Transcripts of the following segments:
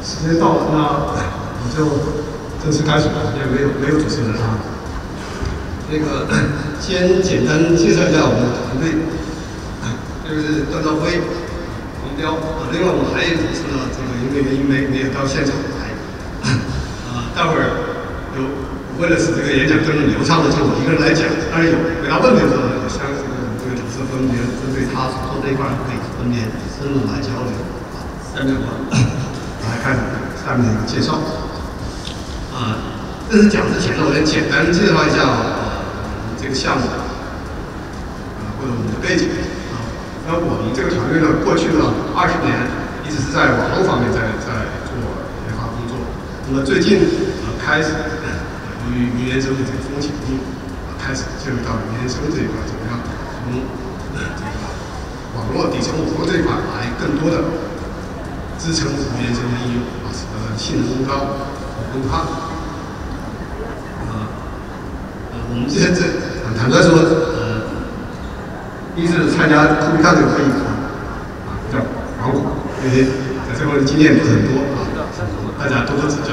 时间到了，那我就正式开始吧，因为没有主持人啊。那个先简单介绍一下我们的团队，这个是段兆辉、黄彪啊，另外我们还有主持呢，这个因为原因没有到现场来，待会儿为了使这个演讲更流畅的，就我一个人来讲。当然有回答问题的时候呢，像这个主持分别针对他所做这一块可以分别深入来交流。下面我来看下面的一个介绍。正式讲之前呢，我先简单介绍一下这个项目或者我们的背景啊。那我们这个团队呢，过去的20年一直是在网络方面在做研发工作。那么最近开始由于语言生物这个风起云涌，开始进入到语言生物这一块，怎么样从这个网络底层网络这一块来更多的支撑语言生物应用使得性能更高、更快。我们这坦率说，第一次参加库比卡这个会议比较惶恐，因为在这方面经验不是很多大家多多指教。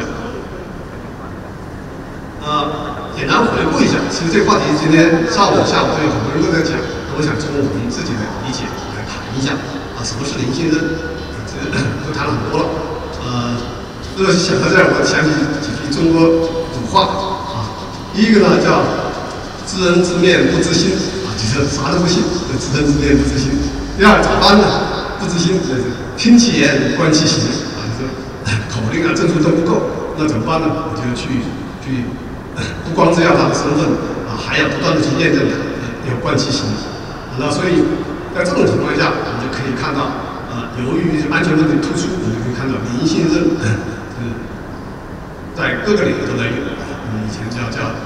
简单回顾一下，其实这个话题今天上午、下午都有很多人都在讲，我想从我们自己的理解来谈一下什么是零信任，都谈了很多了。想到这儿，我想起几句中国古话第一个呢叫知人知面不知心就是啥都不信，知人知面不知心。第二咋办呢？不知心，听其言观其行就是口令证书都不够，那怎么办呢？我就去不光是要他的身份还要不断的去验证他，要观其行。那所以在这种情况下，我们就可以看到由于安全问题突出，我们就可以看到零信任在各个领域都在用。以前叫这个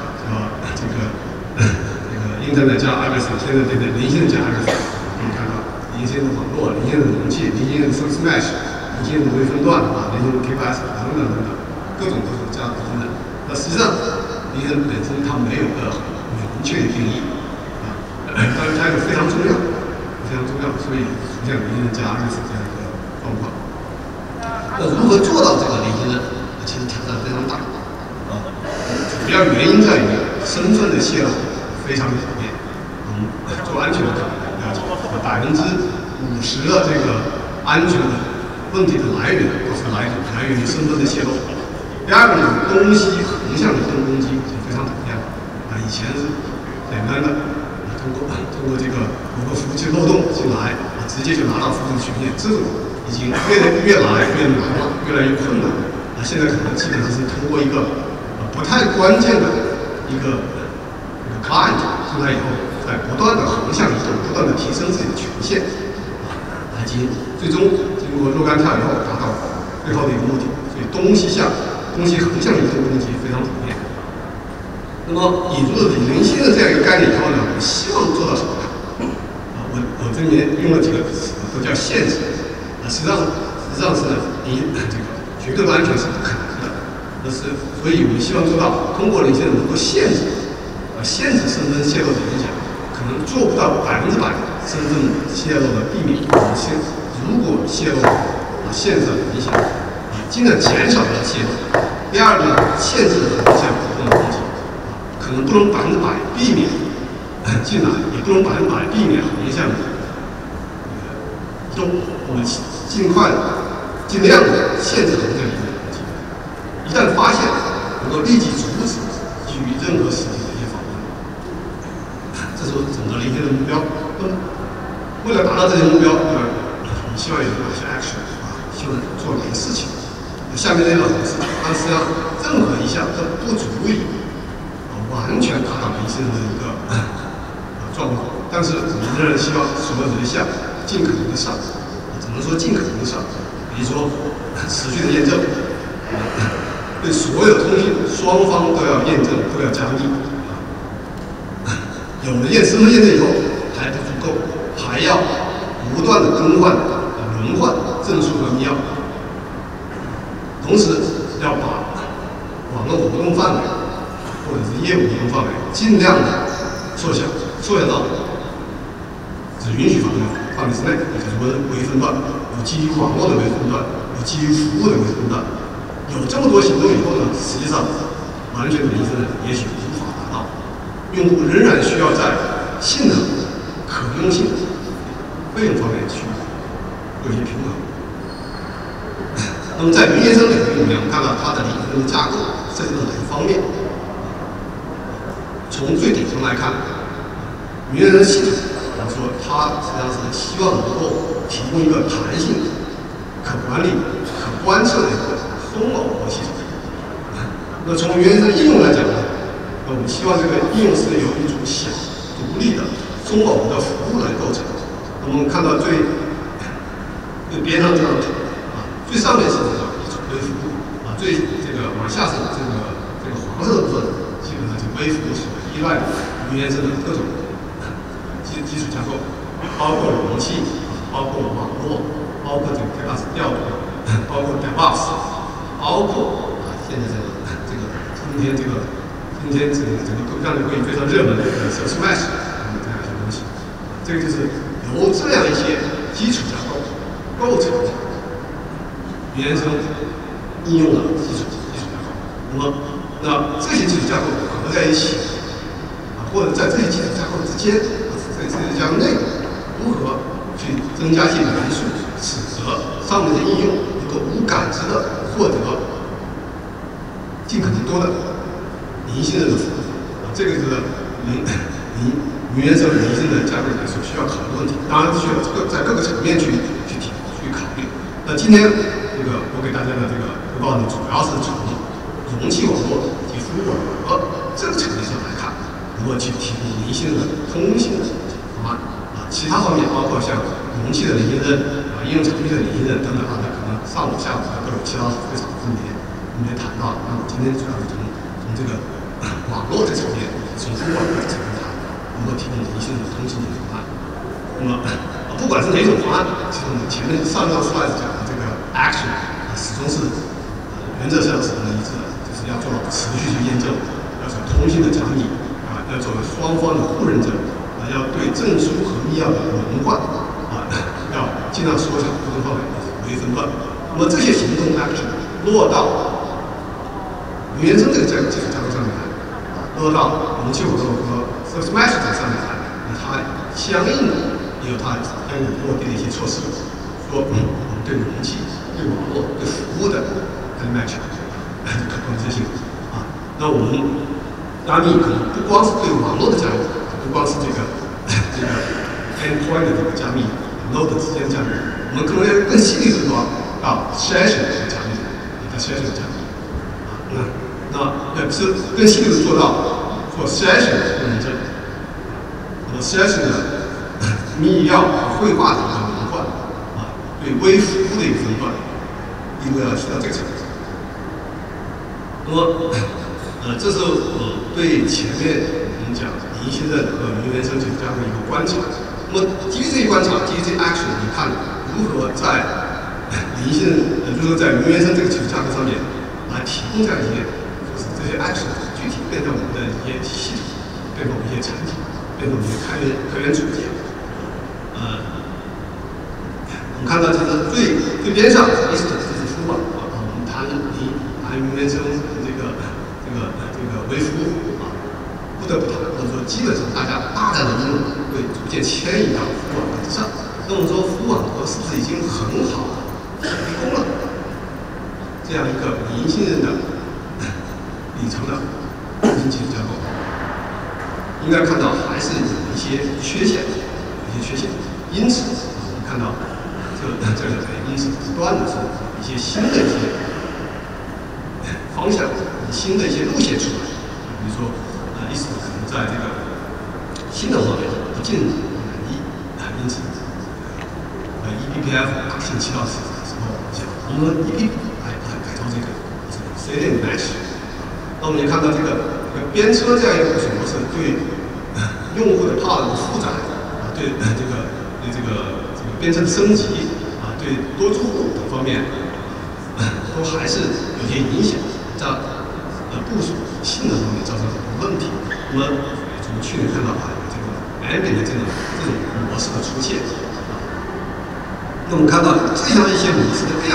Internet 加 everything， 现在零信任加 everything。可以看到零信任的网络、零信任的容器、零信任的 service mesh、零信任的微分段零信任的 KPS 等等，各种加零信任。那实际上零信任本身它没有个明确的定义但是它又非常重要，所以出现零信任加 everything 这样一个状况。那如何做到这个零信任？其实挑战非常大。主要原因在于身份的泄露非常的普遍。做安全的考虑了解，50%的这个安全的问题的来源都是来源于身份的泄露。第二个呢，东西横向的攻击是非常普遍的。以前是简单的通过这个某个服务器漏洞进来直接就拿到服务器权限，这种已经越来越难了，越来越困难。现在可能基本上是通过一个不太关键的一个 client 进来以后，在不断的横向移动，不断的提升自己的权限来进行，最终经过若干跳以后达到最后的一个目的。所以东西横向移动攻击非常普遍。那么引入了零信任这样一个概念以后呢，我们希望做到什么呢？我这里面用了几个词都叫限制。实际上是你这个绝对的安全是不可能的。所以我们希望做到通过零信任能够限制身份泄露的影响，可能做不到100%身份泄露的避免。如果泄露限制了影响尽量减少了泄露。第二个呢，限制了横向移动的攻击，可能不能100%避免进来，也不能100%避免横向移动。我们尽量的限制横向移动。一旦发现，能够立即阻止基于任何实体的一些访问，这是整个零信任的目标。为了达到这些目标，我们希望有哪些 action 希望做哪些事情？下面这两个事情，但实际上任何一项都不足以完全达到零信任的一个状况。但是我们仍然希望所有的一项尽可能的上，只能说尽可能的上，比如说持续的验证。对所有通信双方都要验证，都要加密。有了身份验证以后还不足够，还要不断的更换、轮换证书和密钥。同时要把网络活动范围或者是业务活动范围尽量的缩小到只允许范围之内，也就是微分段，有基于网络的微分段， 有基于服务的微分段。有这么多行动以后呢，实际上完全的离身也许无法达到，用户仍然需要在性能、可用性、费用方面去有一些平衡。那么在云原生领域里面，我们看到它的理论架构设计了哪一方面？从最底层来看，云原生系统，我们说它实际上是希望能够提供一个弹性、可管理、可观测的一个松网络系统。那从云原生应用来讲呢，我们希望这个应用是由一组小、独立的松网络的服务来构成。我们看到最边上这张图最上面是这个微服务最这个往下是这个黄色的部分，基本上就微服务所依赖的云原生的各种基础架构，包括容器，包括网络，包括这个 DevOps 调度，包括 DevOps， 包括现在今天这个整个各项会议非常热门的Sales Mesh 这样一些东西，这个就是由这样一些基础架构构成的云原生应用的基础架构。那这些基础架构合在一起或者在这些基础架构之间，这些架构内部如何去增加一些元素，使得上面的应用能够无感知的获得尽可能多的零信任的服务这个是云原生零信任架构里面所需要考虑的问题。当然需要在各个层面去考虑。那今天我给大家的这个汇报呢，主要是从容器网络及服务网络这个层面上来看，如何去提供零信任的通信的方案其他方面包括像容器的零信任应用场域的零信任等等可能上午下午都有其他非常分别谈到。那我今天主要是从这个网络的层面，从服务网络的层面谈如何提供零信任的通信解决方案。那么不管是哪种方案，其实我们前面上一张 slide 讲的这个 action 始终是原则上是很一致的，就是要做到持续去验证，要做通信的加密要作为双方的互认证要对证书和密钥的轮换要尽量缩小不同范围的微分段。那么这些行动 action 落到云原生这个基础架构上面来落到容器网络和 Service Mesh 上面来，它相应的也有它相应落地的一些措施，说我们对容器、对网络、对服务的 match 可控制性那我们加密可能不光是对网络的加密，不光是这个 endpoint 的这个加密 node 之间的加密，我们可能要更细腻的说到 session 的加密，session 的加密那是更细腻的做session 的认证，session 的密钥和绘画的一个轮换对微服务的一个分段，一路要去到这个程度。那么这是我对前面我们讲零信任和云原生基础架构的一个观察。那么基于这些观察，基于这些 action， 你看如何在零信任，就是说在云原生这个基础架构上面来提供这样一些，就是这些 action 具体变成我们的一些系统，变成我们一些产品，变成我们一些开源组件。我们看到这个最边上是 East 就是服务网我们谈云原生这个微服务不得不谈，或者说基本上大量的应用会逐渐迁移到服务网络之上。那我们说服务网络是不是已经很好的提供了这样一个零信任的里程的通信基础架构？应该看到还是有一些缺陷，因此我们看到因此不断的是一些新的一些方向、新的一些路线出来。比如说意思可能在这个新的方面不尽人意因此eBPF 星期2的时候讲我们来改造这个 Sailing Mesh。那我们也看到这个编车这样一个部署模式对用户的 pod 的负载对这个编程升级对多出户等方面都还是有些影响，在部署性能方面造成很多问题。那么从去年看到有这个 Ambient 的这种模式的出现。那我们看到这样一些模式的变化。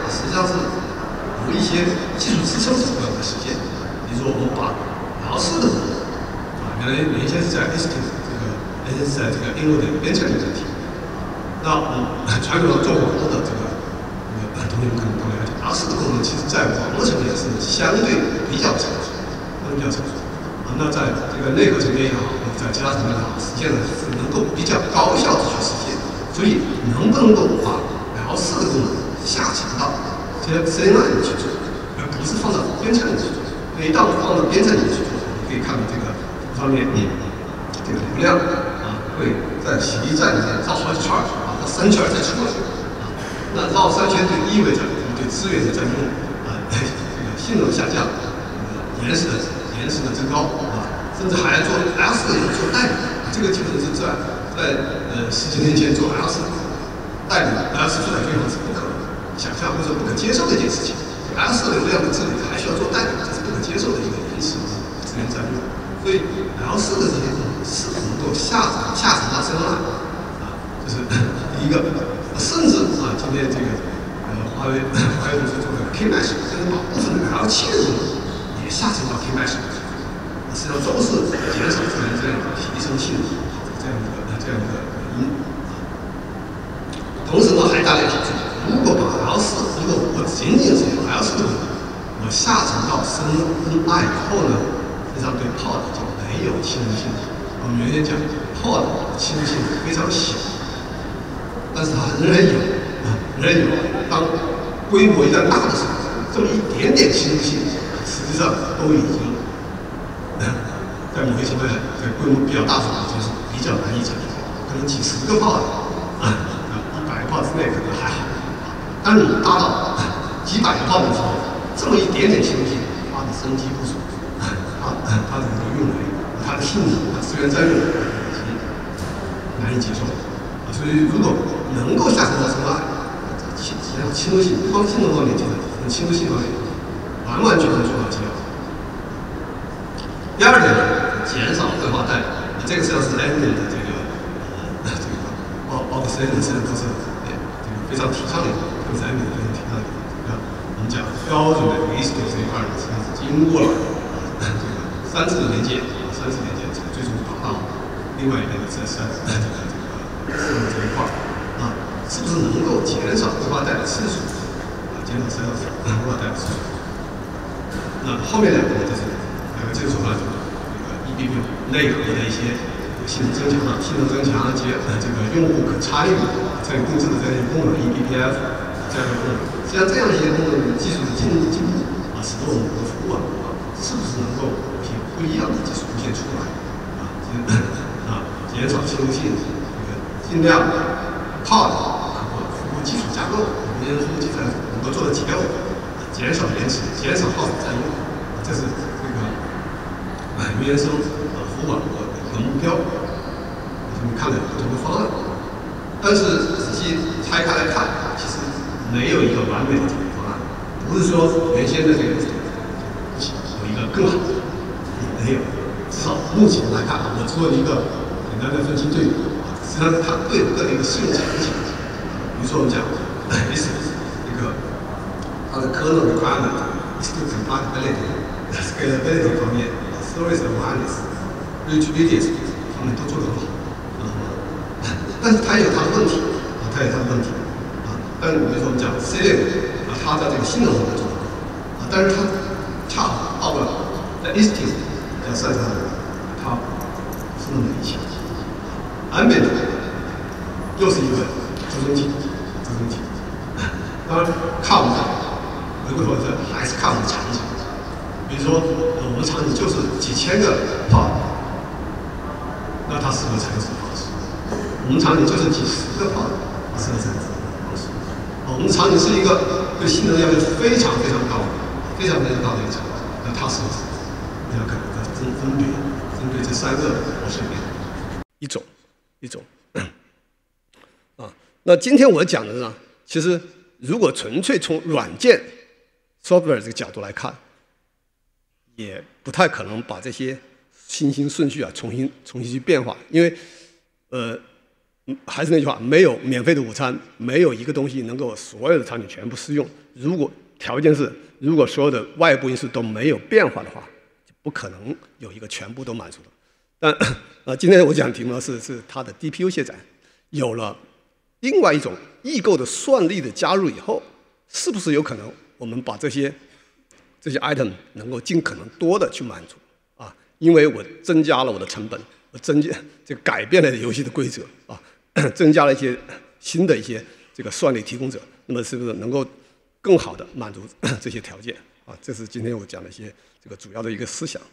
实际上是有一些技术支撑手段来实现。比如说，我们把L4的功能原先是在 Execute 原先是在这个 Inode 的编程里面提。那传统上做网络的同学们可能都了解，L4的功能其实在网络层面是相对比较成熟，那在这个内核层面也好，在其他层面也好，实现的是能够比较高效的去实现。所以，能不能够把L4的功能下沉到这些 CNI 里去做，而不是放到编程里去做？一旦放到编程里去做，你可以看到这个方面，这个流量会在洗衣站里面绕好几圈到3圈再出来那绕3圈就意味着我们对资源的占用这个性能下降，延时的增高甚至还做 L4 也做代理，这个基本是在10几年前做 L4 代理 L4 出来最后是不可想象或者不可接受的一件事情。L4 流量的治理还需要做代理，这是不可接受的一个延时资源占用。所以 L4 的这些功能是否能够下沉到CNI这是第一个。甚至今天这个华为公司做的 K-Mesh， 甚至把部分的 L7 的功能也下沉到 K-Mesh， 实际上都是减少资源这样提升性能这样一个原因。同时呢，还带来好处。如果把 L4， 如果我仅仅是用 L4 的功能，我下沉到CNI以后呢，实际上对 Pod 就没有亲和性。我们原先讲 Pod 亲和性非常小。但是它仍然有，当规模一旦大的时候，这么一点点侵入性，实际上都已经在某些情况下，在规模比较大的时候，就是比较难以整合，可能几十个炮100个炮之内可能还好，当你达到几百个炮的时候，这么一点点侵入性，它的生机不足，它的运维、它的性能、它资源占用已经难以接受。所以，如果能够下沉到CNI，侵入性，不光性能方面提升，侵入性方面完全能做到提高。第二点呢，减少绘画代理，这个实际上是 Ambient 的包括 CN 的都是非常提倡的，都是 Ambient 非常提倡的。我们讲标准的 ISO 这一块呢，实际上是经过了3次的连接，最终达到另外一边的这一块是不是能够减少绘画带的次数减少绘画带的次数？那后面两个呢，就是技术手段，EBP 内核的一些性能增强及这个用户可参与参与共治的这些功能 ，eBPF 这样的功能。实际上，这样一些功能技术的进步使得我们的服务是不是能够有些不一样的技术路线出来减少侵入性。尽量靠服务基础架构，服务基础能够做的结构，减少延迟，减少耗材占用，这是这个原生服务网络的一个目标。我们看了不同的方案，但是仔细拆开来看，其实没有一个完美的解决方案。不是说原先的这个有一个更好的，也没有。至少目前来看，我做了一个简单的分析对比。实际上，它各有各的一个适用场景。比如说，我们讲一个它的 kernel requirement、compatibility、scalability 方面 ，storage awareness、reach radius 方面都做得很好。但是它也有它的问题但是比如说我们讲 C6 它在这个性能方面做得很好但是它恰好到了在 Easting 叫赛上，它不是那么理想。Ambient 又是一个支撑体，当然看我们回过头来还是看我们场景。比如说，我们场景就是几千个炮，那它适合采用什么方式？我们场景就是几十个炮，它适合采用什么方式？我们场景是一个对性能要求非常非常高的一个场景，那它适合什么？你要看分别这3个模式里面一种。那今天我讲的呢，其实如果纯粹从软件 software 这个角度来看，也不太可能把这些新兴顺序重新去变化，因为还是那句话，没有免费的午餐，没有一个东西能够所有的场景全部适用。如果条件是，如果所有的外部因素都没有变化的话，就不可能有一个全部都满足的。但今天我讲的题目是它的 DPU 卸载有了另外一种异构的算力的加入以后，是不是有可能我们把这些 item 能够尽可能多的去满足啊？因为我增加了我的成本，我改变了游戏的规则啊，增加了一些新的一些这个算力提供者，那么是不是能够更好的满足这些条件啊？这是今天我讲的一些这个主要的一个思想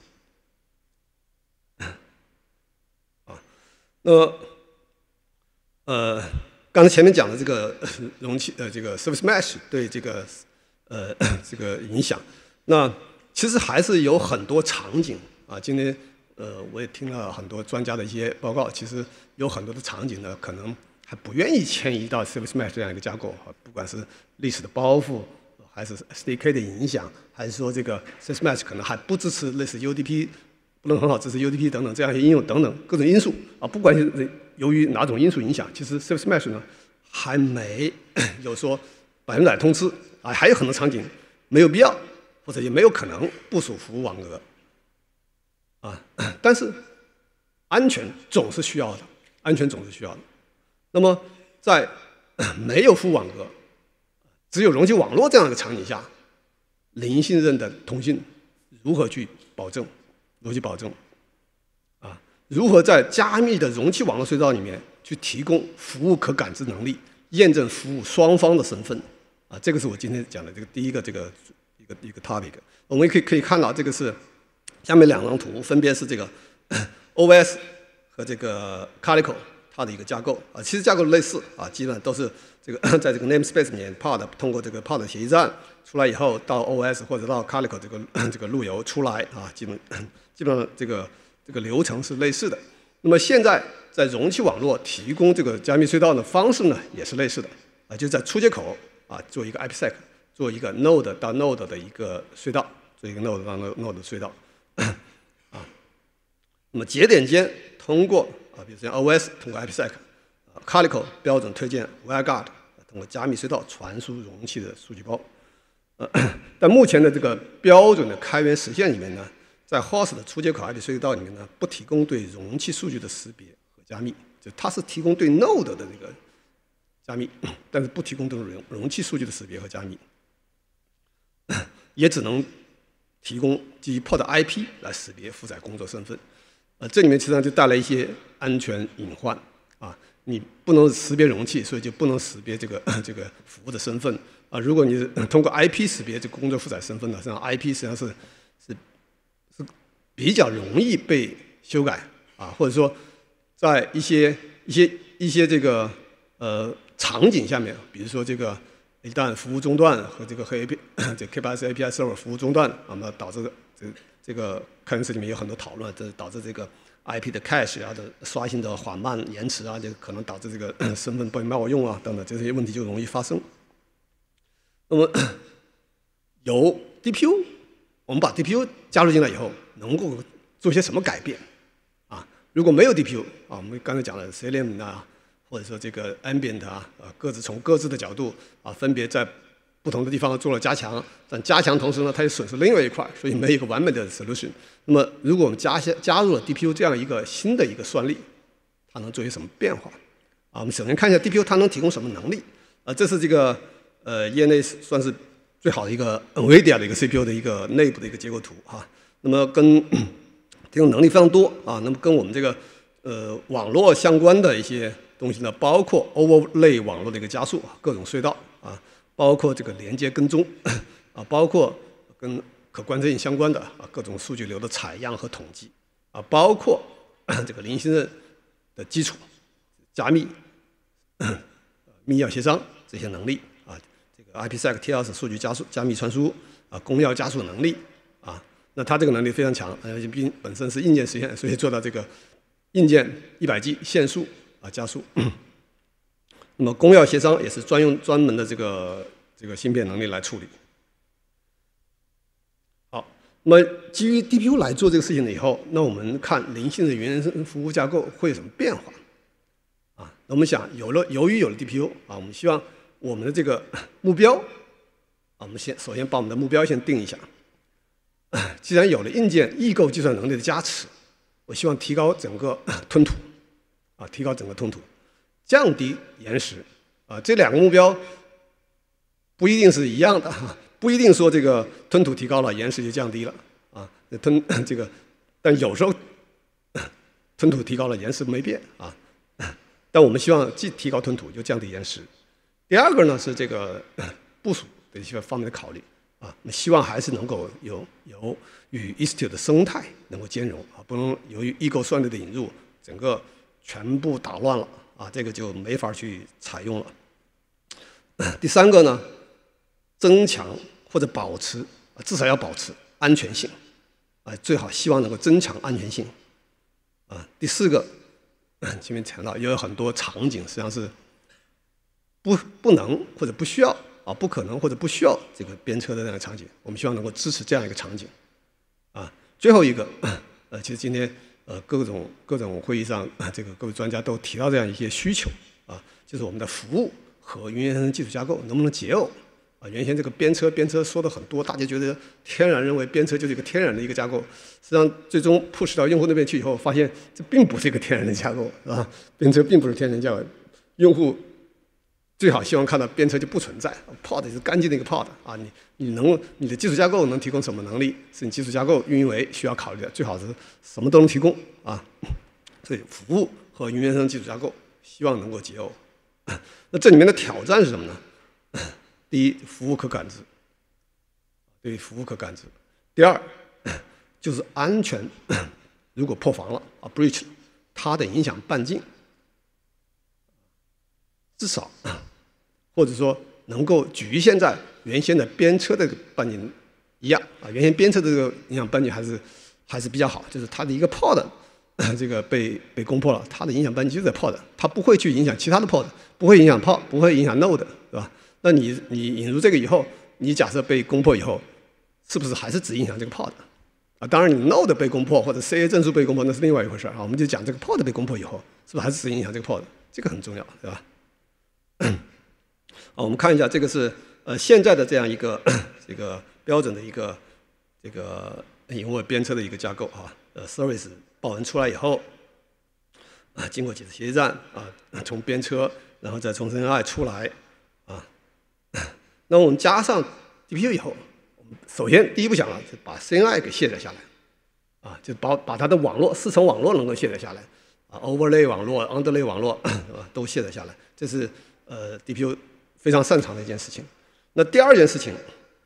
啊。那刚才前面讲的这个容器这个 Service Mesh 对这个这个影响，那其实还是有很多场景啊。今天我也听了很多专家的一些报告，其实有很多的场景呢，可能还不愿意迁移到 Service Mesh 这样一个架构啊，不管是历史的包袱，还是 SDK 的影响，还是说这个 Service Mesh 可能还不支持类似 UDP， 不能很好支持 UDP 等等这样一些应用等等各种因素啊，不管是由于哪种因素影响，其实 Service Mesh 呢还没有说100%通吃啊，还有很多场景没有必要或者也没有可能部署服务网格啊，但是安全总是需要的，安全总是需要的。那么在没有服务网格，只有容器网络这样一个场景下，零信任的通信如何去保证？如何去保证？啊，如何在加密的容器网络隧道里面去提供服务可感知能力，验证服务双方的身份？啊，这个是我今天讲的这个第一个一个 topic。我们可以看到，这个是下面两张图，分别是这个 OS 和这个 Calico 它的一个架构啊，其实架构类似啊，基本上都是这个在这个 namespace 里面 pod 通过这个 pod 协议站出来以后，到 OS 或者到 Calico 这个路由出来啊，基本上这个流程是类似的。那么现在在容器网络提供这个加密隧道的方式呢，也是类似的啊，就在出接口啊做一个 IPsec， 做一个 node 到 node 的一个隧道，做一个 node 到 node 的隧道啊。那么节点间通过啊，比如像 OS 通过 IPsec，Calico 标准推荐 WireGuard 通过加密隧道传输容器的数据包。但目前的这个标准的开源实现里面呢，在 host 的出接口 IP 隧道里面呢，不提供对容器数据的识别和加密，就它是提供对 node 的这个加密，但是不提供对容器数据的识别和加密，也只能提供基于 pod IP 来识别负载工作身份。这里面实际上就带来一些安全隐患啊，你不能识别容器，所以就不能识别这个服务的身份啊。如果你是通过 IP 识别这个工作负载身份呢，这样 IP 实际上是比较容易被修改啊，或者说在一些这个场景下面，比如说这个一旦服务中断和这个K8s API Server 服务中断，那么导致这个开源词里面有很多讨论，这导致这个 IP 的 cache 啊的刷新的缓慢延迟啊，就可能导致这个身份被冒用啊等等这些问题就容易发生。那么有 DPU， 我们把 DPU 加入进来以后，能够做些什么改变啊？如果没有 DPU 啊，我们刚才讲了 CLM 啊，或者说这个 Ambient 啊，各自从各自的角度啊，分别在不同的地方做了加强，但加强同时呢，它也损失另外一块，所以没有一个完美的 solution。那么，如果我们加入了 DPU 这样一个新的一个算力，它能做些什么变化？啊，我们首先看一下 DPU 它能提供什么能力？这是这个业内算是最好的一个 NVIDIA 的一个 CPU 的一个内部的一个结构图哈。那么提供能力非常多啊。那么跟我们这个网络相关的一些东西呢，包括 overlay 网络的一个加速，各种隧道啊。包括这个连接跟踪啊，包括跟可观测性相关的啊各种数据流的采样和统计啊，包括这个零信任的基础加密、密钥协商这些能力啊，这个 IPsec TLS 数据加密传输啊，公钥加速能力啊，那它这个能力非常强，并本身是硬件实现，所以做到这个硬件100G 限速啊加速。那么公钥协商也是专门的这个芯片能力来处理。好，那么基于 DPU 来做这个事情了以后，那我们看零信任原生服务架构会有什么变化？啊， 那我们想由于有了 DPU 啊，我们希望我们的这个目标啊，我们首先把我们的目标先定一下。既然有了硬件异构计算能力的加持，我希望提高整个吞吐啊，提高整个吞吐，降低延时啊，这两个目标不一定是一样的，不一定说这个吞吐提高了，延时就降低了啊。但有时候吞吐提高了，延时没变啊。但我们希望既提高吞吐又降低延时。第二个呢是这个部署的一些方面的考虑啊，我们希望还是能够有与 Istio 的生态能够兼容啊，不能由于异构算力的引入，整个全部打乱了啊，这个就没法去采用了。第三个呢，增强或者保持，至少要保持安全性啊，最好希望能够增强安全性啊。第四个，前面谈到也有很多场景实际上是不能或者不需要啊，不可能或者不需要这个编车的这样的场景，我们希望能够支持这样一个场景啊。最后一个，其实今天各种会议上这个各位专家都提到这样一些需求啊，就是我们的服务和云原生技术架构能不能解耦啊？原先这个编车说的很多，大家觉得天然认为编车就是一个天然的一个架构，实际上最终 push 到用户那边去以后，发现这并不是一个天然的架构啊，编车并不是天然架构，用户最好希望看到编车就不存在 ，pod 是干净的一个 pod 啊，你的基础架构能提供什么能力，是你基础架构运营为需要考虑的，最好是什么都能提供啊。所以服务和云原生基础架构希望能够解耦。那这里面的挑战是什么呢？第一，服务可感知，对服务可感知。第二，就是安全，如果破防了啊 breach 了，它的影响半径，至少或者说能够局限在原先的编车的半径一样啊，原先编车的这个影响半径还是比较好，就是它的一个 pod 这个被攻破了，它的影响半径就在 pod， 它不会去影响其他的 pod， 不会影响 pod， 不会影响 node， 对吧？那你引入这个以后，你假设被攻破以后，是不是还是只影响这个 pod 啊？当然，你 node 被攻破或者 CA 证书被攻破那是另外一回事啊。我们就讲这个 pod 被攻破以后，是不是还是只影响这个 pod？ 这个很重要，对吧？我们看一下，这个是现在的这样一个这个标准的一个这个引入编车的一个架构啊。service 报文出来以后啊，经过几次协议站啊，从编车，然后再从 CNI 出来啊。那我们加上 DPU 以后，我们首先第一步想了，就把 CNI 给卸载下来啊，就把它的网络4层网络能够卸载下来啊 ，overlay 网络、underlay 网络都卸载下来，这是DPU 非常擅长的一件事情。那第二件事情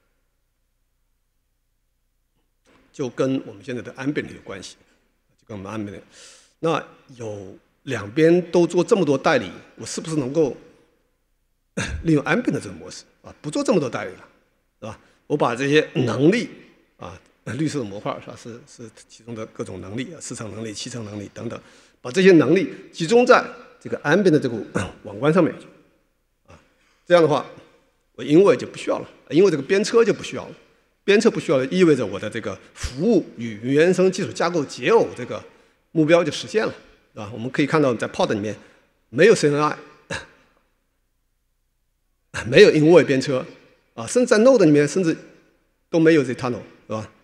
就跟我们现在的 Ambient 有关系，就跟我们 Ambient。那有两边都做这么多代理，我是不是能够利用 Ambient 这个模式啊，不做这么多代理了，是吧？我把这些能力啊，绿色的模块是吧，是其中的各种能力，4层能力、7层能力等等，把这些能力集中在这个 Ambient 的这个网关上面啊，这样的话，我因为就不需要了，因为这个编车就不需要了。编车不需要，意味着我的这个服务与云原生基础架构解耦这个目标就实现了，是吧？我们可以看到，在 pod 里面没有 CNI， 没有因为编车啊，甚至在 node 里面甚至都没有 Ztunnel， 是吧？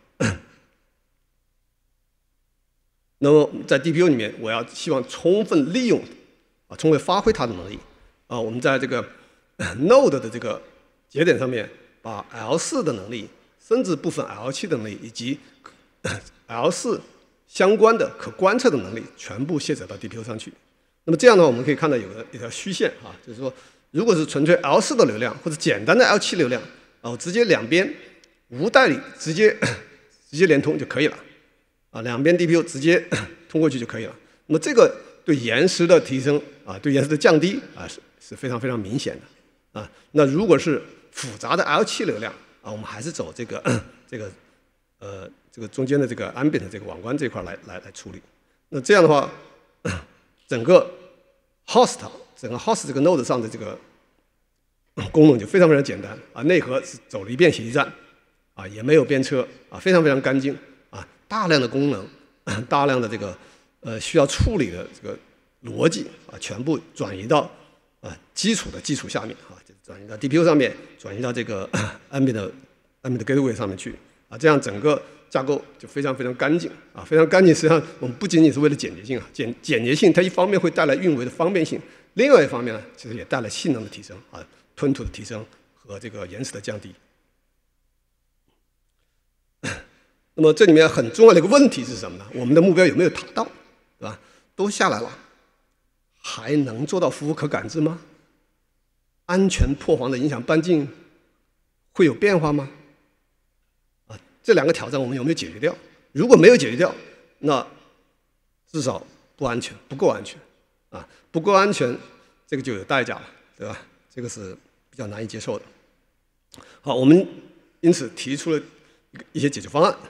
那么在 DPU 里面，我要希望充分利用啊，充分发挥它的能力啊，我们在这个 node 的这个节点上面，把 L4 的能力，甚至部分 L7 的能力以及 L4 相关的可观测的能力全部卸载到 DPU 上去。那么这样的话，我们可以看到有一条虚线啊，就是说，如果是纯粹 L4 的流量或者简单的 L7 流量啊，我直接两边无代理直接连通就可以了啊，两边 DPU 直接通过去就可以了。那么这个对延时的提升啊，对延时的降低啊是非常非常明显的啊。那如果是复杂的 L7 流量啊，我们还是走这个中间的这个 Ambient 这个网关这块来处理。那这样的话，整个 host 这个 node 上的这个功能就非常非常简单啊，内核是走了一遍协议站啊，也没有编车啊，非常非常干净啊，大量的功能，大量的这个需要处理的这个逻辑全部转移到基础的基础下面就是转移到 DPU 上面，转移到这个 ambient gateway 上面去这样整个架构就非常非常干净非常干净。实际上我们不仅仅是为了简洁性简洁性它一方面会带来运维的方便性，另外一方面呢，其实也带来性能的提升吞吐的提升和这个延时的降低。那么这里面很重要的一个问题是什么呢？我们的目标有没有达到，对吧？都下来了，还能做到服务可感知吗？安全破防的影响半径会有变化吗？这两个挑战我们有没有解决掉？如果没有解决掉，那至少不安全，不够安全不够安全，这个就有代价了，对吧？这个是比较难以接受的。好，我们因此提出了一些解决方案。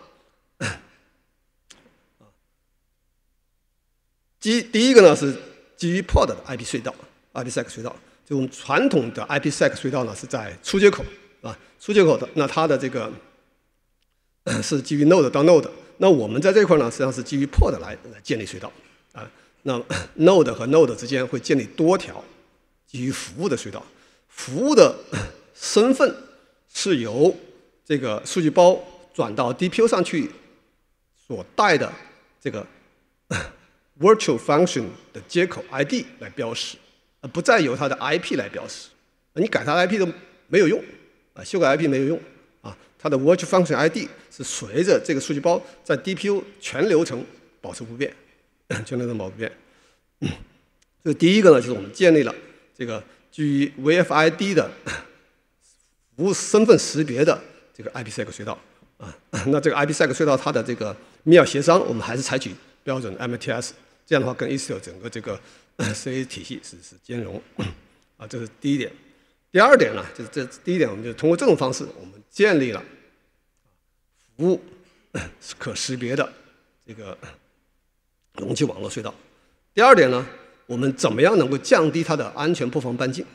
第一个呢是基于 POD 的 IP 隧道 ，IPsec 隧道。就我们传统的 IPsec 隧道呢是在出接口出接口的，那它的这个是基于 Node 到 Node。那我们在这块呢，实际上是基于 POD 来建立隧道那 Node 和 Node 之间会建立多条基于服务的隧道，服务的身份是由这个数据包转到 DPU 上去所带的这个virtual function 的接口 ID 来标识，不再由它的 IP 来标识。你改它的 IP 都没有用修改 IP 没有用它的 virtual function ID 是随着这个数据包在 DPU 全流程保持不变，全流程保持不变。这第一个呢，就是我们建立了这个基于 VFID 的服务身份识别的这个 IPsec 隧道那这个 IPsec 隧道它的这个密钥协商，我们还是采取标准 MTS， 这样的话跟 Istio 整个这个 CA 体系是兼容这是第一点。第二点呢，就是第一点，我们就通过这种方式，我们建立了服务可识别的这个容器网络隧道。第二点呢，我们怎么样能够降低它的安全破防半径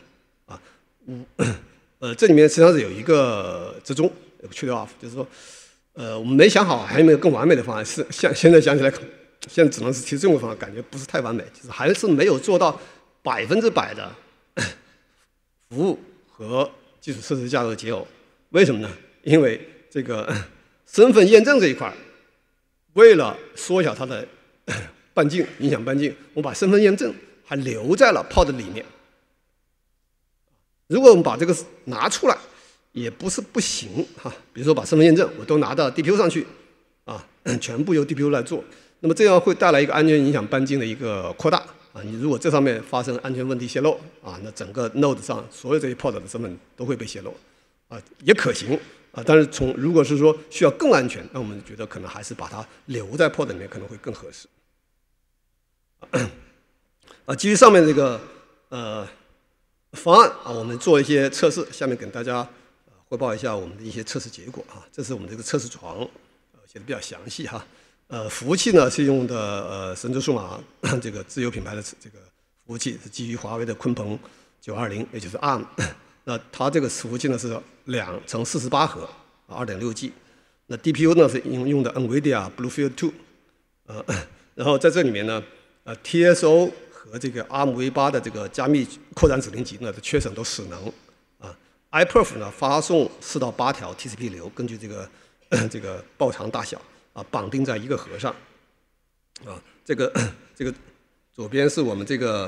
这里面实际上是有一个折中，有个 trade off， 就是说我们没想好还有没有更完美的方案，是现在想起来，现在只能是提这种方案，感觉不是太完美，就是还是没有做到100%的服务和基础设施架构的结耦。为什么呢？因为这个身份验证这一块，为了缩小它的半径影响半径，我们把身份验证还留在了 POD 里面。如果我们把这个拿出来，也不是不行比如说把身份验证我都拿到 DPU 上去全部由 DPU 来做，那么这样会带来一个安全影响半径的一个扩大你如果这上面发生安全问题泄露那整个 Node 上所有这些 POD 的身份都会被泄露也可行但是如果是说需要更安全，那我们觉得可能还是把它留在 POD 里面可能会更合适基于上面这个方案我们做一些测试，下面给大家汇报一下我们的一些测试结果这是我们这个测试床写的比较详细服务器呢是用的神州数码这个自有品牌的这个服务器，是基于华为的鲲鹏920，也就是 ARM。那它这个服务器呢是2x48核2.6G。那 DPU 呢是用的 NVIDIA Bluefield 2。然后在这里面呢TSO 和这个 ARMv8 的这个加密扩展指令集呢的缺省都使能iPerf 呢发送4到8条 TCP 流，根据这个报长大小绑定在一个核上这个左边是我们这个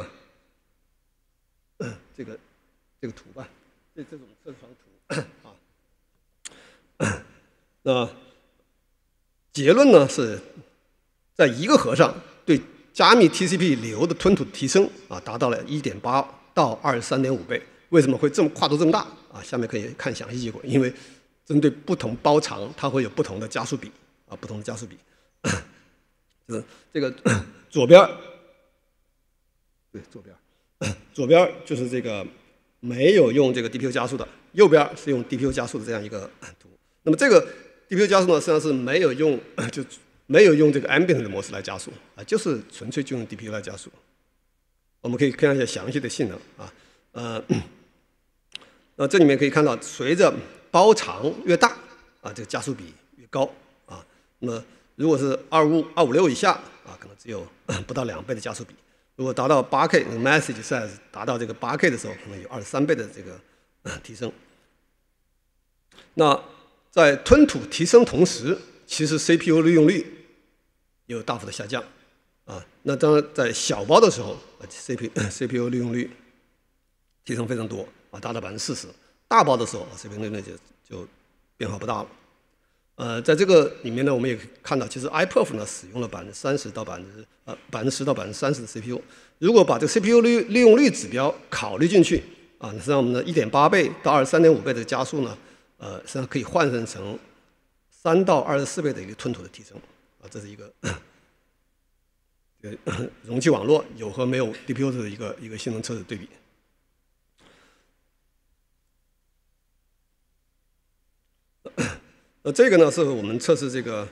图吧，这种测试床图那结论呢是在一个核上对加密 TCP 流的吞吐提升达到了 1.8 到 23.5 倍。为什么会跨度这么大下面可以看详细结果，因为针对不同包长它会有不同的加速比不同的加速比这个左边就是这个没有用这个 DPU 加速的，右边是用 DPU 加速的这样一个图。那么这个 DPU 加速呢实际上是没有用这个 ambient 的模式来加速就是纯粹就用 DPU 来加速。我们可以看一下详细的性能那这里面可以看到，随着包长越大这个加速比越高那么如果是256以下可能只有不到2倍的加速比。 如果达到 8K， 那个 message size 达到这个 8K 的时候，可能有23倍的这个提升。那在吞吐提升同时，其实 CPU 利用率有大幅的下降啊。那当然在小包的时候，CPU 利用率提升非常多啊，达到40%。大包的时候 CPU 利用率就变化不大了。在这个里面呢，我们也可以看到，其实 iPerf 呢使用了10%到30%的 CPU。如果把这个 CPU 利用率指标考虑进去啊，实际上我们的1.8倍到23.5倍的加速呢，实际上可以换算成3到24倍的一个吞吐的提升啊，这是一个容器网络有和没有 DPU 的一个性能测试对比。这个呢是我们测试这个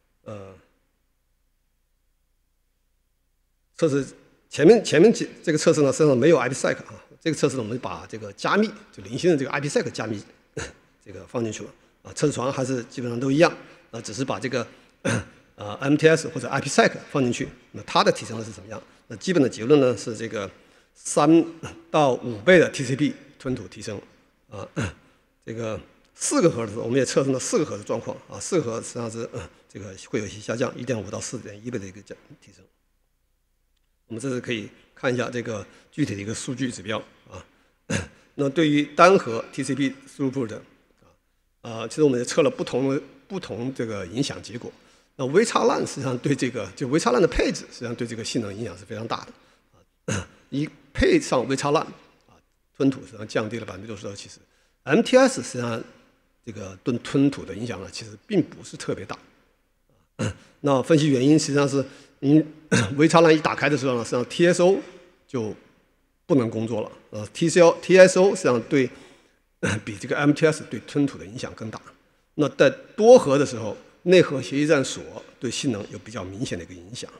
测试前面这个测试呢，实际上没有 IPsec 啊。这个测试呢，我们把这个加密就零星的这个 IPsec 加密这个放进去了啊。测试床还是基本上都一样啊，只是把这个MTS 或者 IPsec 放进去，那它的提升是怎么样？那基本的结论呢是这个3到5倍的 TCP 吞吐提升啊。这个4个核的时候，我们也测试了4个核的状况啊，4个核实际上是这个会有一些下降，1.5到4.1倍的一个提升。我们这是可以看一下这个具体的一个数据指标啊。那对于单核 TCP throughput 其实我们也测了不同这个影响结果。那 VXLAN 实际上对这个就 VXLAN 的配置，实际上对这个性能影响是非常大的啊。一配上 VXLAN 啊，吞吐实际上降低了60%到70%。MTS 实际上这个对吞吐的影响呢，其实并不是特别大。那分析原因实际上是，VXLAN 一打开的时候呢，实际上 TSO 就不能工作了。TSO 实际上对比这个 MTS 对吞吐的影响更大。那在多核的时候，内核协议站锁对性能有比较明显的一个影响。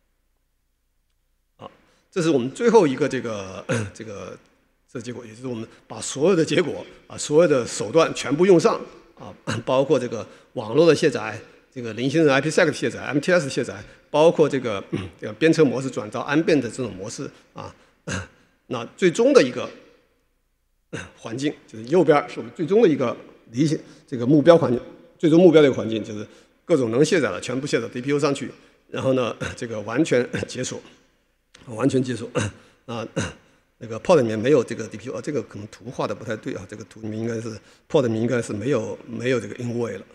这是我们最后一个这个结果，也就是我们把所有的结果啊，所有的手段全部用上啊，包括这个网络的卸载，这个零星的 IPsec 的卸载 ，MTS 卸载，包括这个编程模式转到Ambient的这种模式啊，那最终的一个环境就是右边是我们最终的一个这个目标环境，最终目标的一个环境就是各种能卸载的全部卸载 DPU 上去，然后呢，这个完全解锁啊。那个 pod 里面没有这个 DPU 啊，这个可能图画的不太对啊，这个图里面应该是 pod 里面应该是没有这个 Envoy 了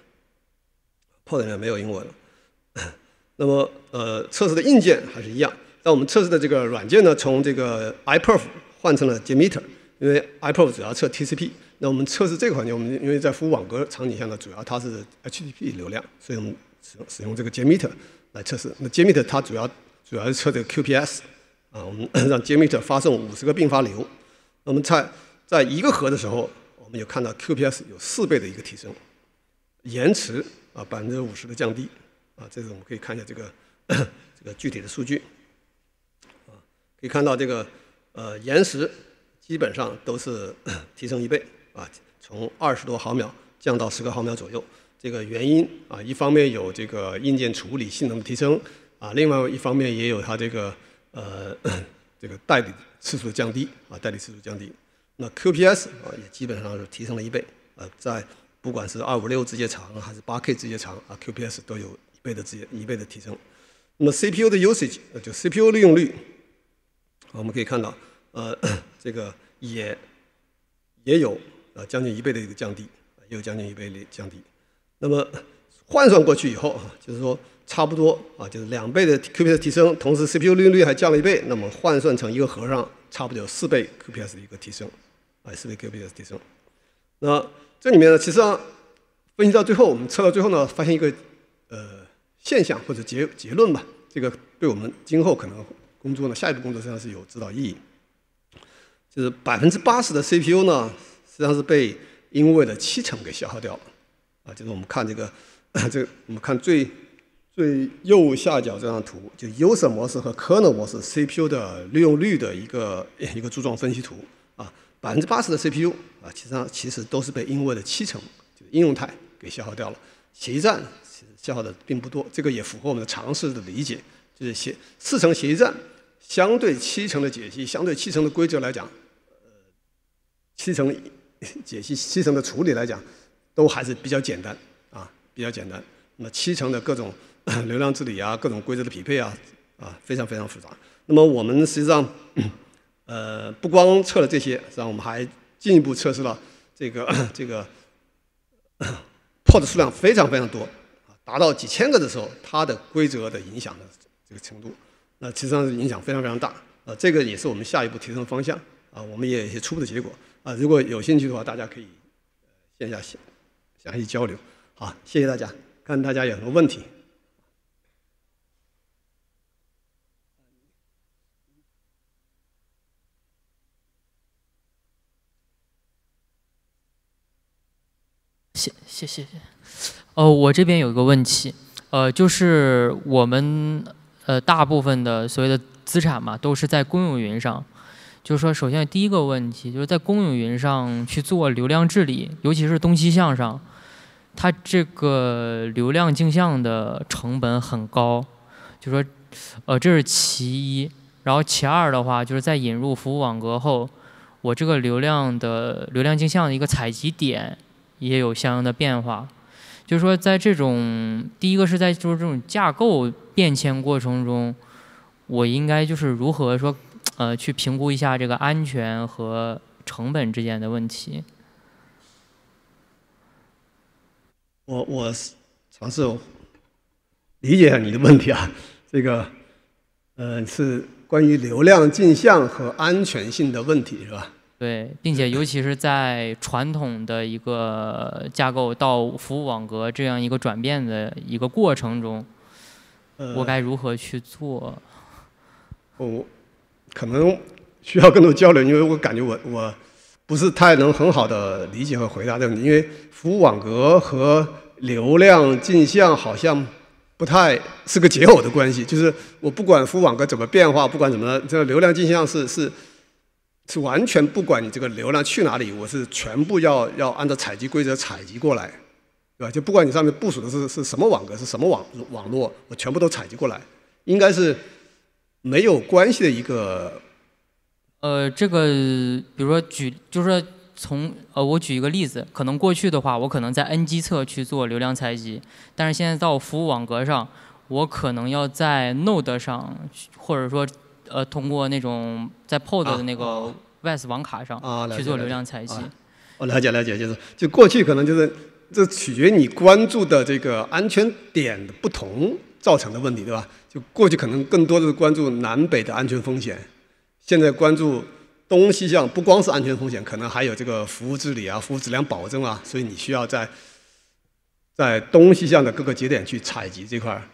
，pod 里面没有 Envoy 了。那么测试的硬件还是一样，但我们测试的这个软件呢，从这个 iPerf 换成了 JMeter， 因为 iPerf 主要测 TCP， 那我们测试这个环节，我们因为在服务网格场景下呢，主要它是 HTTP 流量，所以我们使用这个 JMeter 来测试。那 JMeter 它主要是测这个 QPS。我们让 JMeter 发送50个并发流，那么在一个核的时候，我们有看到 QPS 有4倍的一个提升，延迟50%的降低啊，这是我们可以看一下这个具体的数据啊，可以看到这个延时基本上都是提升1倍啊，从20多毫秒降到10个毫秒左右。这个原因啊，一方面有这个硬件处理性能的提升啊，另外一方面也有它这个代理次数的降低啊，代理次数降低。那 QPS 也基本上是提升了1倍在不管是256字节长还是8K 字节长啊 ，QPS 都有1倍的提升。那么 CPU 的 usage 就 CPU 利用率，我们可以看到这个也有将近1倍的一个降低，也有将近1倍的降低。那么换算过去以后啊，就是说差不多啊，就是2倍的 QPS 提升，同时 CPU 利用率还降了1倍，那么换算成一个核上，差不多有4倍 QPS 的一个提升，4倍 QPS 提升。那这里面呢，其实上分析到最后，我们测到最后呢，发现一个现象或者结论吧，这个对我们今后可能工作呢，下一步工作实际上是有指导意义。就是80%的 CPU 呢，实际上是被Envoy的70%给消耗掉了啊，就是我们看我们看最右下角这张图，就 User 模式和 Kernel 模式 CPU 的利用率的一个柱状分析图啊。80%的 CPU 啊，其实都是被Envoy的70%就是应用态给消耗掉了，协议站消耗的并不多，这个也符合我们的常识的理解，就是4层协议站相对七层的解析，相对七层的规则来讲，七层解析、七层的处理来讲，都还是比较简单啊，比较简单。那么七层的各种流量治理啊，各种规则的匹配啊，非常非常复杂。那么我们实际上，不光测了这些，实际上我们还进一步测试了这个pod 数量非常非常多，达到几千个的时候，它的规则的影响的这个程度，那实际上是影响非常非常大。这个也是我们下一步提升的方向啊，我们也有一些初步的结果啊。如果有兴趣的话，大家可以线下详细交流。好，谢谢大家，看大家有什么问题。 谢谢。我这边有一个问题，就是我们大部分的所谓的资产嘛，都是在公有云上。就是说，首先第一个问题就是在公有云上去做流量治理，尤其是东西向上，它这个流量镜像的成本很高。就说，这是其一。然后其二的话，就是在引入服务网格后，我这个流量镜像的一个采集点也有相应的变化。就是说，在这种第一个是在就是这种架构变迁过程中，我应该就是如何说去评估一下这个安全和成本之间的问题。 我尝试理解一下你的问题啊，这个是关于流量镜像和安全性的问题是吧？ 对，并且尤其是在传统的一个架构到服务网格这样一个转变的一个过程中，我该如何去做？ 我可能需要更多交流，因为我感觉我不是太能很好的理解和回答这个问题，因为服务网格和流量镜像好像不太是个解耦的关系，就是我不管服务网格怎么变化，不管怎么，这个流量镜像是完全不管你这个流量去哪里，我是全部要按照采集规则采集过来，对吧？就不管你上面部署的是什么网格，是什么网络，我全部都采集过来，应该是没有关系的一个。 这个比如说就是说我举一个例子，可能过去的话，我可能在 NG 侧去做流量采集，但是现在到服务网格上，我可能要在 Node 上，或者说通过那种在 Pod 的那个 VAS 网卡上去做流量采集。 我了解，就过去可能就是这取决于你关注的这个安全点的不同造成的问题，对吧？就过去可能更多的是关注南北的安全风险，现在关注东西向，不光是安全风险，可能还有这个服务治理啊、服务质量保证啊，所以你需要在东西向的各个节点去采集这块。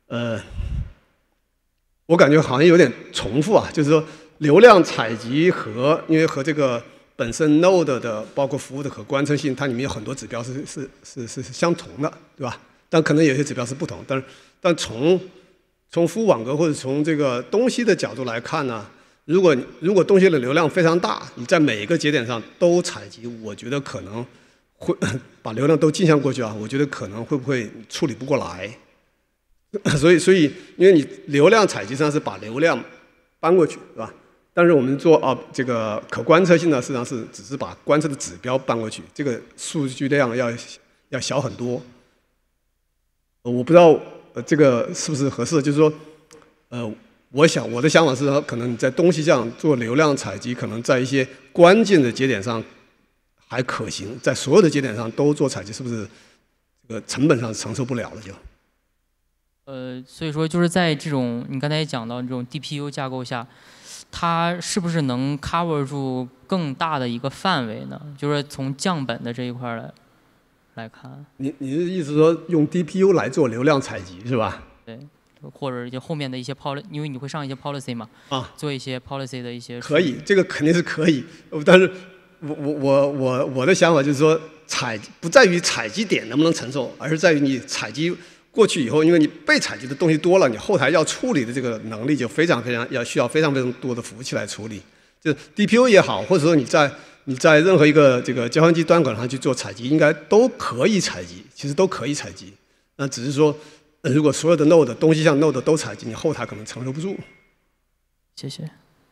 我感觉好像有点重复啊，就是说流量采集因为和这个本身 Node 的包括服务的可观测性，它里面有很多指标是相同的，对吧？但可能有些指标是不同，但从服务网格或者从这个东西的角度来看呢，如果东西的流量非常大，你在每一个节点上都采集，我觉得可能会把流量都镜像过去啊，我觉得可能会不会处理不过来。所以，因为你流量采集上是把流量搬过去，是吧？但是我们做这个可观测性呢，实际上是只是把观测的指标搬过去，这个数据量要小很多。我不知道这个是不是合适，就是说，我的想法是说，可能在东西向做流量采集，可能在一些关键的节点上还可行，在所有的节点上都做采集，是不是这个成本上承受不了了就？ 所以说就是在这种你刚才也讲到这种 DPU 架构下，它是不是能 cover 住更大的一个范围呢？就是从降本的这一块来看。你的意思是说用 DPU 来做流量采集是吧？ 对，或者就后面的一些 policy， 因为你会上一些 policy 嘛，做一些 policy 的一些。 可以，这个肯定是可以，但是我的想法就是说，不在于采集点能不能承受，而是在于你采集过去以后，因为你被采集的东西多了，你后台要处理的这个能力就需要非常非常多的服务器来处理。就 DPU 也好，或者说你在任何一个这个交换机端口上去做采集，应该都可以采集，其实都可以采集。那只是说，如果所有的 node 东西向 node 都采集，你后台可能承受不住。 谢谢。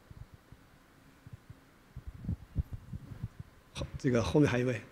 好，这个后面还有一位。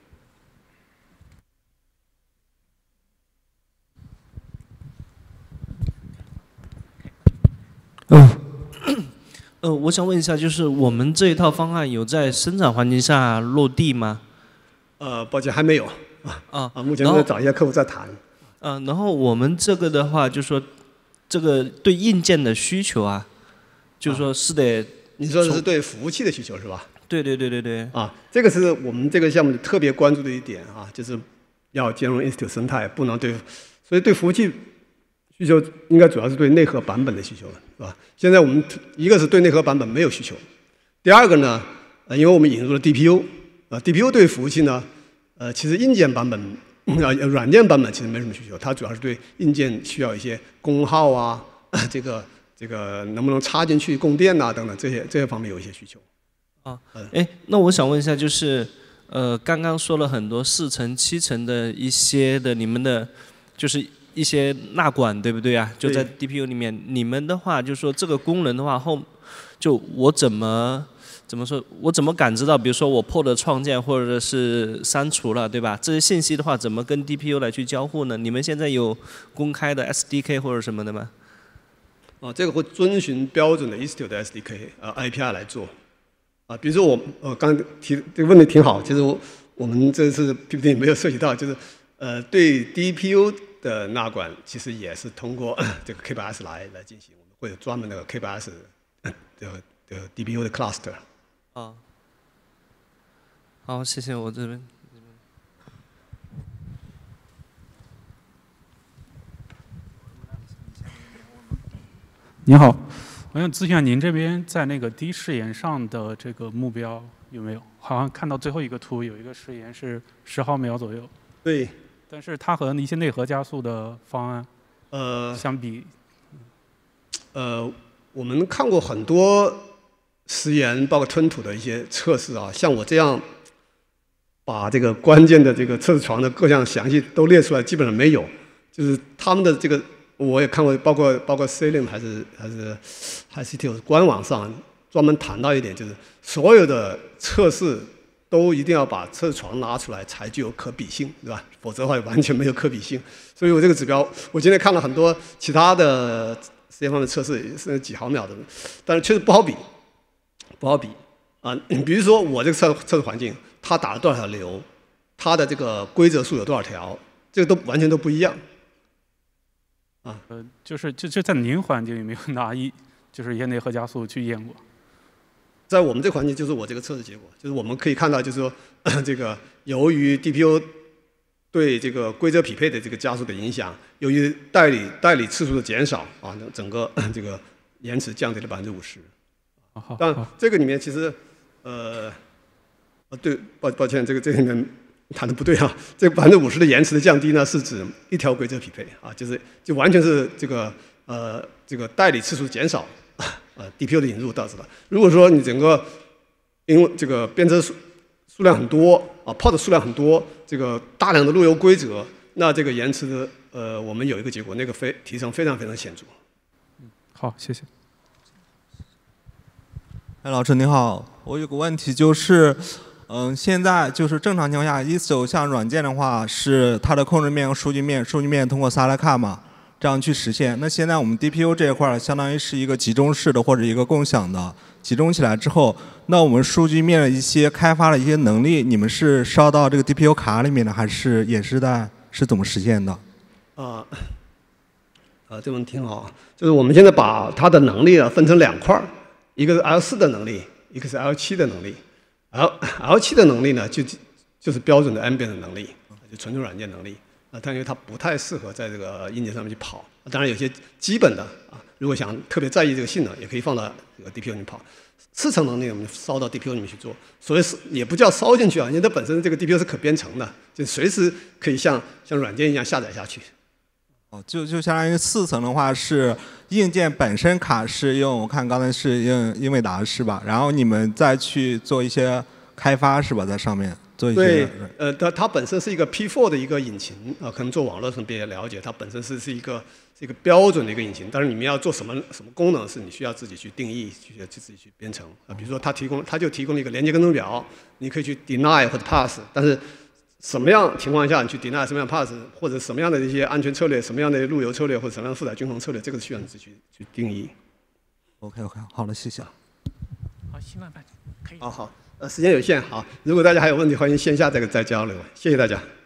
我想问一下，就是我们这一套方案有在生产环境下落地吗？ 抱歉，还没有目前在找一些客户在谈。 然后我们这个的话，就说这个对硬件的需求啊，就是说是得你说的是对服务器的需求是吧？ 对。 这个是我们这个项目特别关注的一点就是要兼容 Institute 生态，不能所以对服务器需求应该主要是对内核版本的需求，是吧？现在我们一个是对内核版本没有需求，第二个呢，因为我们引入了 DPU，DPU 对服务器呢，其实硬件版本软件版本其实没什么需求，它主要是对硬件需要一些功耗这个能不能插进去供电等等这些方面有一些需求。 那我想问一下，就是刚刚说了很多4层、7层的一些的你们的，就是一些纳管，对不对啊？就在 DPU 里面，你们的话就是说这个功能的话就我怎么说？我怎么感知到？比如说我 port 创建或者是删除了，对吧？这些信息的话，怎么跟 DPU 来去交互呢？你们现在有公开的 SDK 或者什么的吗？ 这个会遵循标准的 Istio 的 SDK API 来做。比如说我刚提这个问题挺好，其实我们这次 PPT 没有涉及到，就是对 DPU 的纳管其实也是通过这个 K8s 来进行，我们会有专门的 K8s 的 DPU 的 cluster。 好，谢谢。我这边。 您好，我想咨询下您这边在那个低时延上的这个目标有没有？好像看到最后一个图有一个时延是10毫秒左右。 对。 但是它和一些内核加速的方案相比， 我们看过很多时延包括吞吐的一些测试像我这样把这个关键的这个测试床的各项详细都列出来，基本上没有。就是他们的这个我也看过，包括 Cilium 还是 Istio 官网上专门谈到一点，就是所有的测试都一定要把测试床拿出来才具有可比性，对吧？否则的话完全没有可比性。所以我这个指标，我今天看了很多其他的时间方面的测试，甚至几毫秒的，但是确实不好比比如说我这个测试环境，它打了多少条流，它的这个规则数有多少条，这个都完全都不一样。 就在您环境有没有拿就是一些内核加速去验过？ 在我们这个环境，就是我这个测试结果，就是我们可以看到，就是说，这个由于 DPU 对这个规则匹配的这个加速的影响，由于代理次数的减少整个这个延迟降低了50%。但这个里面其实对，抱歉，这个里面谈的不对这个50%的延迟的降低呢，是指一条规则匹配就完全是这个代理次数减少。DPU 的引入导致的。如果说你整个因为这个编程数量很多port 数量很多，这个大量的路由规则，那这个延迟的我们有一个结果，那个提升非常非常显著。 好，谢谢。 老师您好，我有个问题就是，现在就是正常情况下 ，Istio 像软件的话是它的控制面和数据面通过 Silicon 嘛。这样去实现。那现在我们 DPU 这一块相当于是一个集中式的或者一个共享的，集中起来之后，那我们数据面的一些开发的一些能力，你们是烧到这个 DPU 卡里面的，还是也是怎么实现的？ 这个问题挺好，就是我们现在把它的能力分成2块，一个是 L4 的能力，一个是 L7 的能力。L7 的能力呢，就是标准的 Ambient 的能力，就纯粹软件能力。但因为它不太适合在这个硬件上面去跑，当然有些基本的如果想特别在意这个性能，也可以放到这个 DPU 里面跑。4层能力我们烧到 DPU 里面去做，所以也不叫烧进去因为它本身这个 DPU 是可编程的，就随时可以像软件一样下载下去。 就相当于4层的话是硬件本身卡是我看刚才是英伟达是吧？然后你们再去做一些开发是吧，在上面。 做一对些。， 它本身是一个 P4 的一个引擎啊，可能做网络上比较了解，它本身是一个标准的一个引擎，但是你们要做什么功能是你需要自己去定义，去自己去编程啊。比如说它就提供了一个连接跟踪表，你可以去 deny 或者 pass， 但是什么样情况下你去 deny， 什么样 pass， 或者什么样的一些安全策略，什么样的路由策略，或者什么样的负载均衡策略，这个需要你自己去定义。 OK， 好的，谢谢。 好，希望可以。 好，时间有限，好，如果大家还有问题，欢迎线下再交流，谢谢大家。